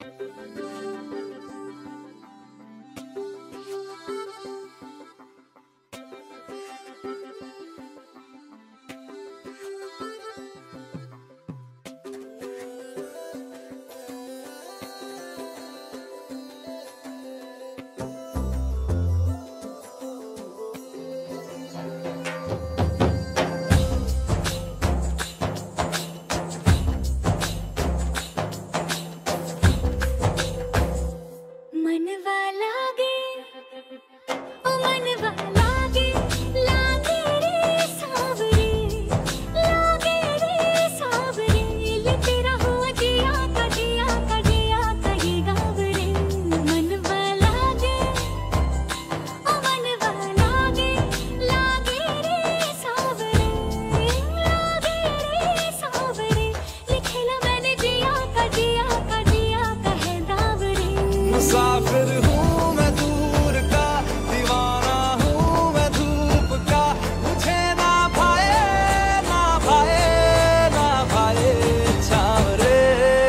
मुसाफिर हूँ मैं दूर का, दीवाना हूँ मैं धूप का, मुझे ना भाए ना भाए ना भाए छावरे।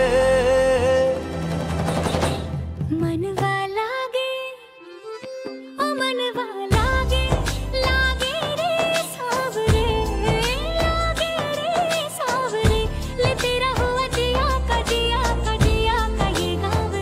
मनवा लागे ओ मनवा लागे, लागे रे सावरे, लागे रे सावरे, ले तेरा हुआ जिया का जिया का जिया का ये गावरे।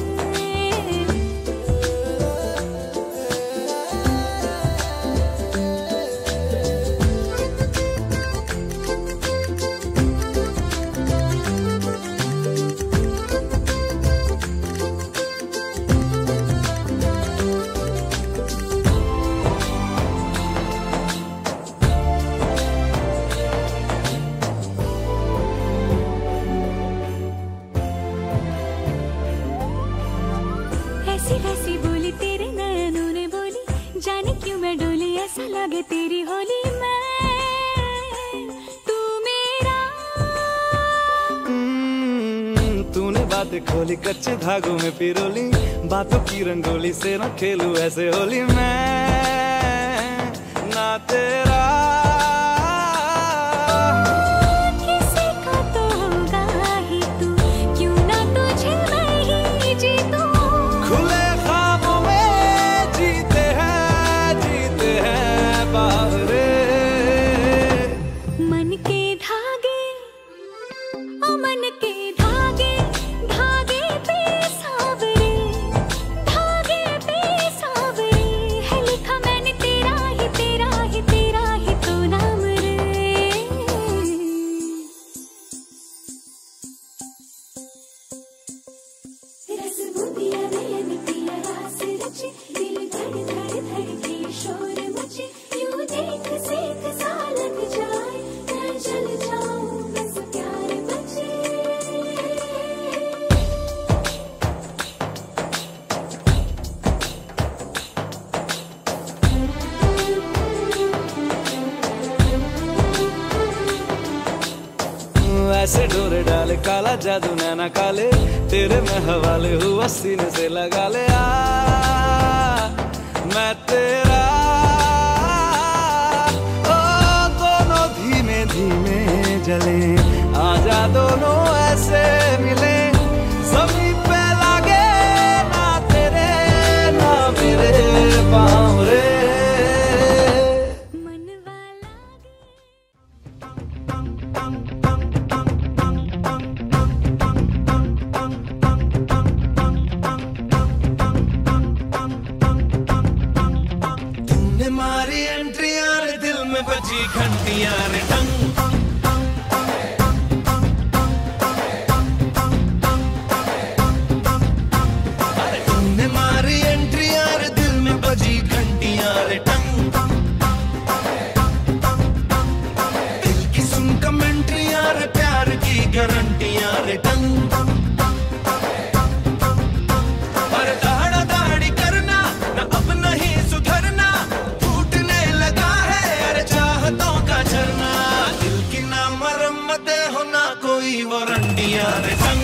ऐसी वैसी बोली तेरे नैनों ने बोली, जाने क्यों मैं डोली, ऐसा लगे तेरी होली मैं तू मेरा। तूने बातें खोली कच्चे धागों में पिरोली, बातों की रंगोली से न खेलूं ऐसे होली मैं ना तेरा। किसी का तो होगा ही तू, क्यों ना तुझे मैं ही जीतूं। खुले ख्वाबों में जीते हैं बावरे। मन के धागे ओ मन के धागे, धागे पे सावरे, धागे पे सावरे, है लिखा मैंने तेरा ही तेरा ही तेरा ही तो नाम रे। रस बुदिया नयन पिया रास रचे, दिल धड़ धड़ धड़के शोर मचे, यूं देख सेक सा लग जाए, मैं जल जाऊं बस प्यार बचे। ऐसे डोरे डाले काला जादू नैना काले, तेरे में हवाले हुआ सीने से लगा ले आ मैं तेरा। ओ दोनों धीमे धीमे जले, आजा दोनों ऐसे मिले, जमीन पे लागे ना तेरे ना मेरे पाँव रे। मनवा लागे तुमने मारी एंट्री यार, दिल में बजी घंटियां रे टंग। अरे तुमने मारी एंट्री यार, दिल में बजी घंटियां रे टंग। दिल की सुन कमेंट्री यार, प्यार की गारंटियां रे टंग। पर दाड़ा दाड़ी करना ना अब नहीं सुधरना, टूटने लगा है अरे चाहतों का झरना। दिल की ना मरम्मतें हो ना कोई वारंटियां रे टंग।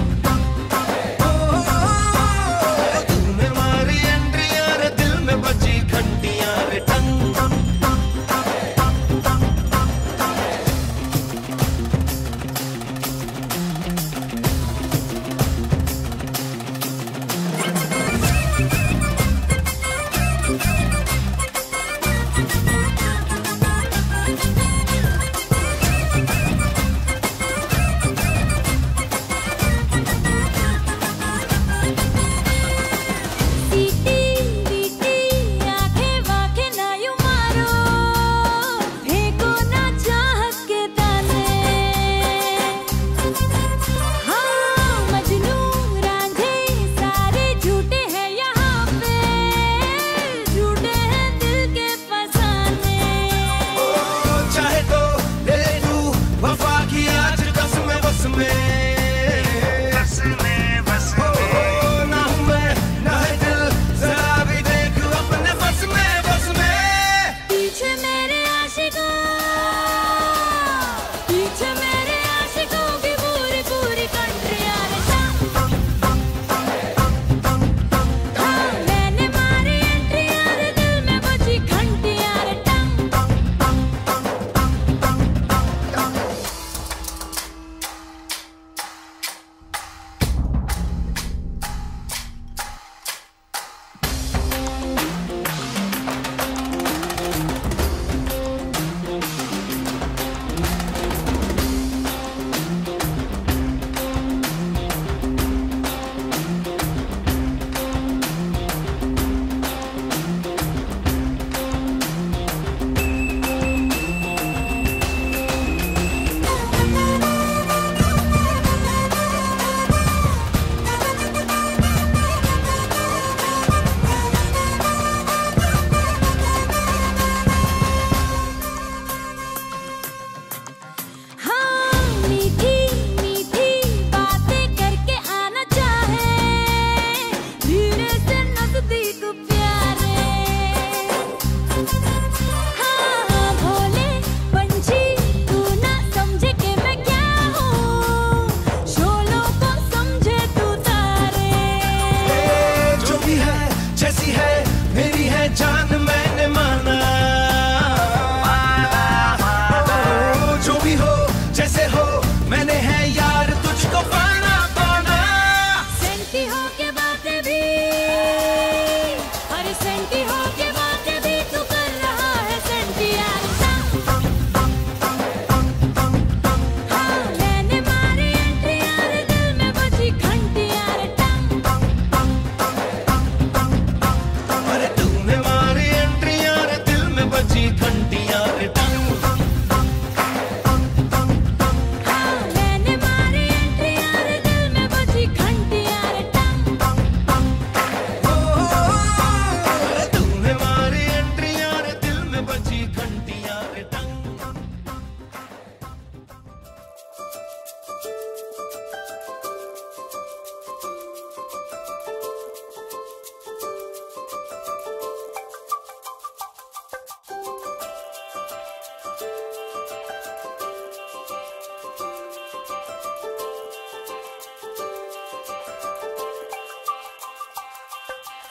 तूने मारी एंट्री यार, दिल में बजी घंटियां रे टंग।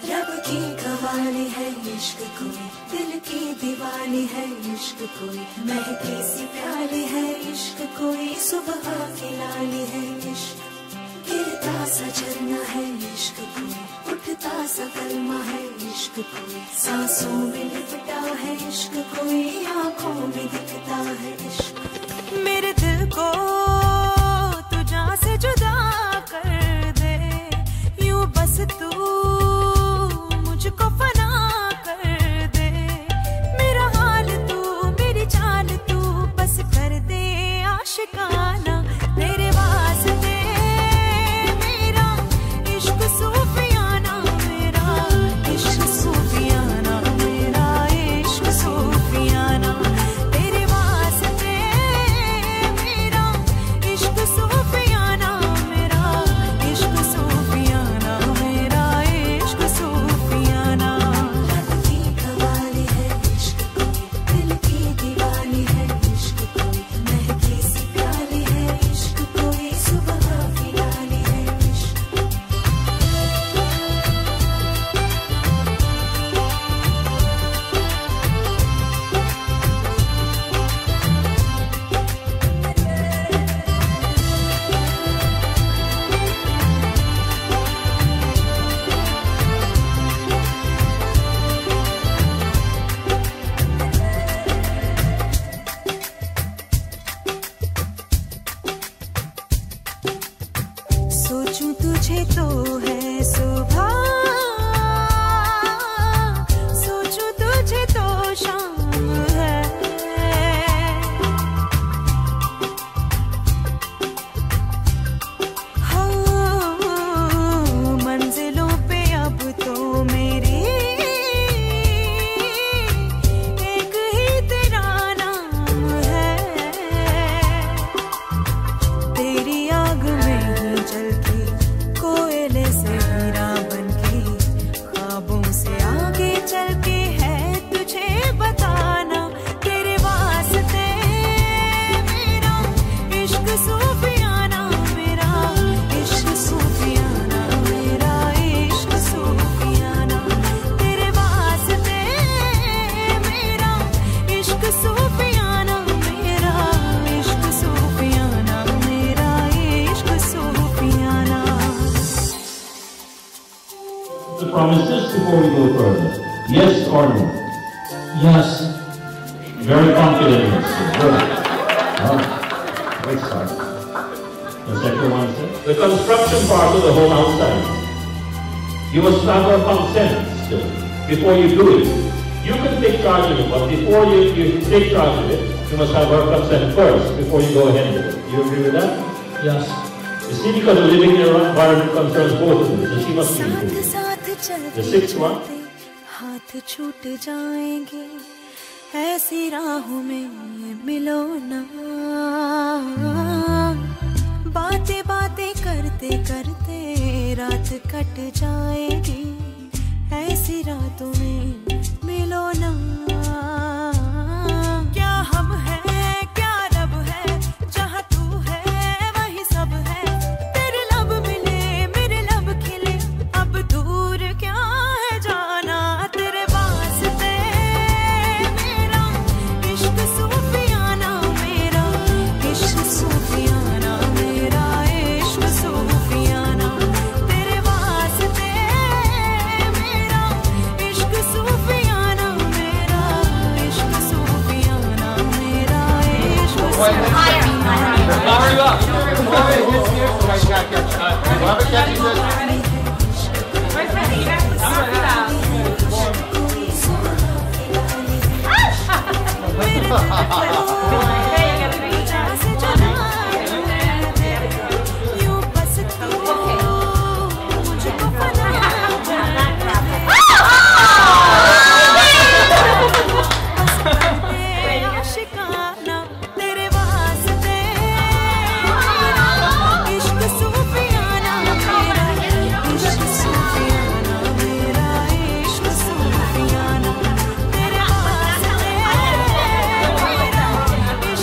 रब की कवाली है इश्क कोई, दिल की दीवानी है इश्क कोई, महकी सी प्याली है इश्क कोई, सुबह की लाली है इश्क, गिरता सा झरना है इश्क कोई, उठता सा कलमा है इश्क कोई, सांसों में लिपटा है इश्क कोई, आंखों में दिखता है इश्क। मेरे दिल को तू जान से जुदा कर दे, यूं बस तू मुझको फना कर दे, मेरा हाल तू मेरी चाल तू बस कर दे आशिकाना, तेरे वास्ते मेरा इश्क सूफियाना, मेरा इश्क सूफियाना, मेरा इश्क सूफियाना, तेरे वास्ते मेरा इश्क सूफियाना, मेरा इश्क सूफियाना, मेरा इश्क सूफियाना। रब की कवाली है इश्क कोई, दिल की दीवानी है इश्क कोई, महकी सी प्याली है इश्क कोई, सुबह की लाली है इश्क। सोचूं तुझे तो है सुबह, सोचूं तुझे तो शाम है, हो मंजिलों पे अब तो मेरी एक ही तेरा नाम है, तेरी आग में ही जलती कोयले से हीरा बनके, ख्वाबों से आगे चल के है तुझे बताना, तेरे वास्ते मेरा इश्क सूफियाना, मेरा इश्क सूफियाना, मेरा इश्क सूफियाना, तेरे वास्ते मेरा इश्क सूफियाना, मेरा इश्क सूफियाना, मेरा इश्क सूफियाना। The promises before we go further. Yes or no? Yes. Very confident answer. Good. Let's start. The second one, sir. The construction part of the home outside. You must have a consent before you do it. You can take charge of it, but before you take charge of it, you must have her consent first before you go ahead with it. You agree with that? Yes. You see, because the living environment concerns both of you, so she must be साथ included. साथ चलते The sixth one. चलते हाथ छूट जाएंगे, ऐसी राहों में मिलो ना, बातें बातें करते करते रात कट जाएगी, ऐसी रातों में मिलो ना, क्या हम हैं क्या रब है, जहाँ तू है वही सब है, तेरे लब मिले मेरे लब खिले, अब दूर क्या है जाना, तेरे वास्ते मेरा इश्क सूफियाना, मेरा इश्क सूफियाना, मेरा इश्क सूफियाना, तेरे वास्ते मेरा इश्क सूफियाना, मेरा इश्क सूफियाना, मेरा इश्क सूफियाना। Hurry up. तेरे वास्ते इश्क सूफियाना, मेरा इश्क सूफियाना, मेरा इश्क सूफियाना, तेरे वास्ते मेरा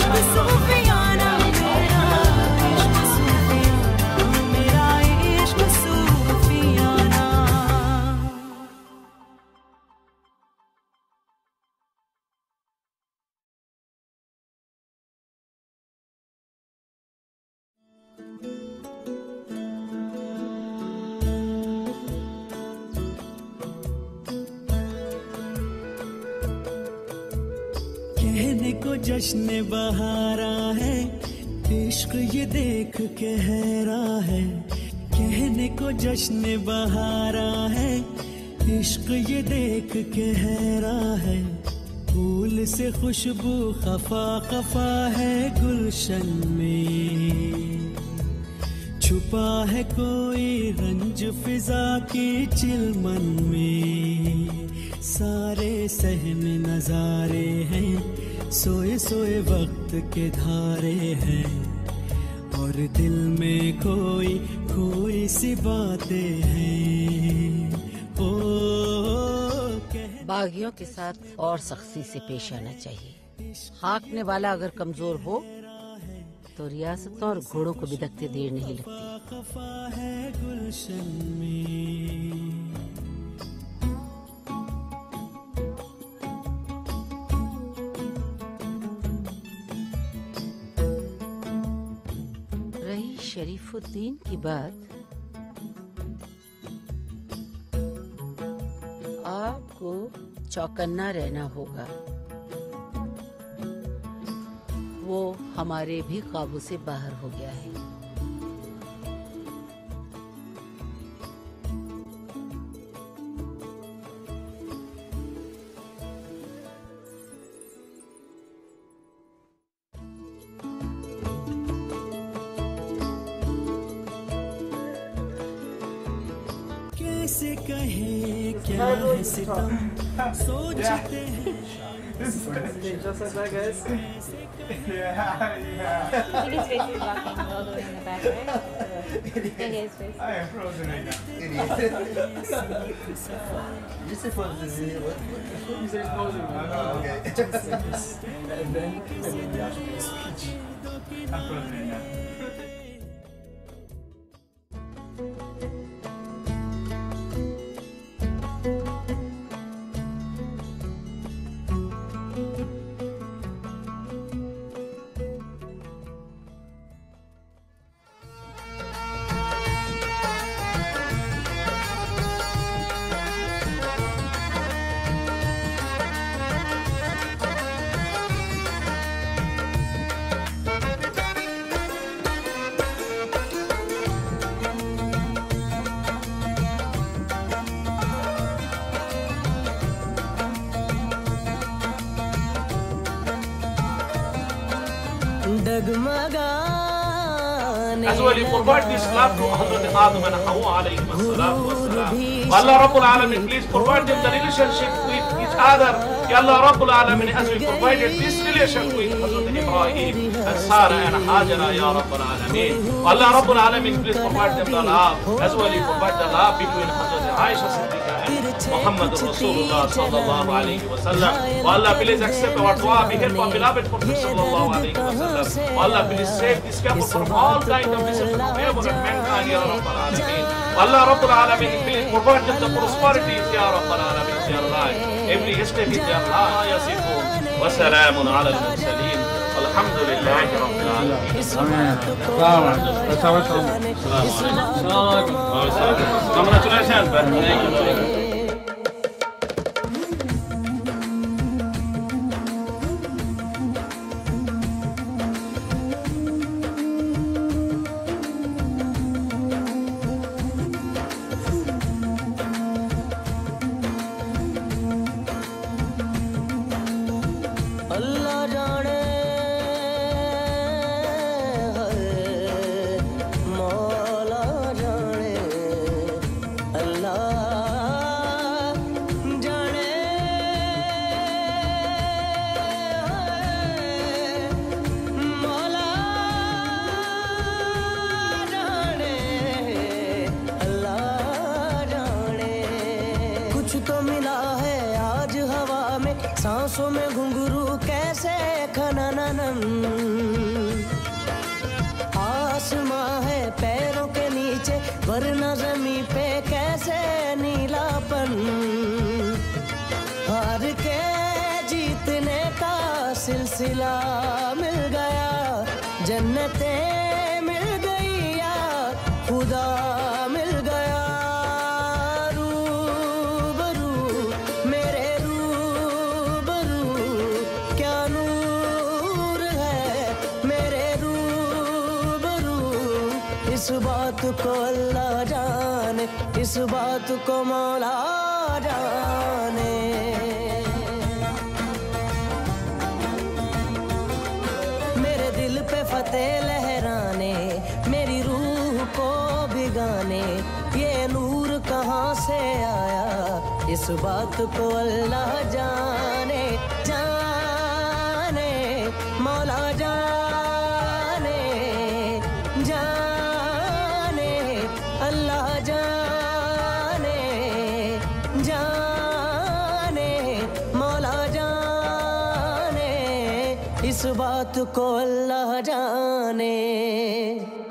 कहने को जश्न बहारा है, इश्क ये देख के हैरा है। कहने को जश्न बहारा है, इश्क ये देख के हैरा है। फूल से खुशबू खफा खफा है गुलशन में, छुपा है कोई रंज फिजा की चिलमन में। सारे सहमे नजारे हैं, सोए सोए वक्त के धारे हैं, और दिल में कोई कोई सी बातें हैं। ओ बागियों के साथ और सख्ती से पेश आना चाहिए। हाँकने वाला अगर कमजोर हो तो रियासतों और घोड़ों को बिदकते देर नहीं लगती। रही शरीफुद्दीन की बात, आपको चौकन्ना रहना होगा। वो हमारे भी काबू से बाहर हो गया है। कैसे कहे क्या है सितम, सोचते हैं। Just like that, guys. Yeah. I think his face is blocking all the way in the back, right? Yeah, his face. I am frozen right now. Idiot. You said frozen. What? You said frozen. Okay. And then Josh made a speech. I'm frozen right now. As well, you provide this love to Hazrat Adam and Hawa alayhim as-salatu was-salam. Allah Rabbul Alamin, please provide them the relationship with each other. Ya Allah Rabbul Alamin, as we provided this relation with Hazrat Ibrahim and Sarah and Hajara, Ya Rabbul Alamin. Allah Rabbul Alamin, please provide them the love. As well, you provide the love between Hazrat Aisha Siddiqa and Muhammad Rasulullah sallallahu alayhi wa sallam. Allah, please accept our dua, be help our beloved Prophet sallallahu alayhi wa sallam. Allah, please save this couple from all kinds of deception of evil and mankind, Ya Rabbul Alamin. Allah Rabbul Alamin, please provide them the prosperities, Ya Rabbul Alamin, in their life. Every step in their life, Yasifun. Wa salamun ala al-mursaleen. Alhamdulillahi Rabbil Alamin. That's how it's done. Congratulations, man. सांसों में घुंघरू कैसे खनननन, आसमां है पैरों के नीचे वरना ज़मीं पे कैसे नीलापन। हार के जीतने का सिलसिला मिल गया, जन्नतें मिल गई या खुदा मिल गया। रूबरू मेरे रूबरू क्या नूर बात को अल्लाह जाने, इस बात को मौला जाने। मेरे दिल पे फतेह लहराने, मेरी रूह को भिगाने, ये नूर कहाँ से आया, इस बात को अल्लाह जाने। जाने मौला जाने, जाने अल्लाह जाने, जाने मौला जाने, इस बात को अल्लाह जाने।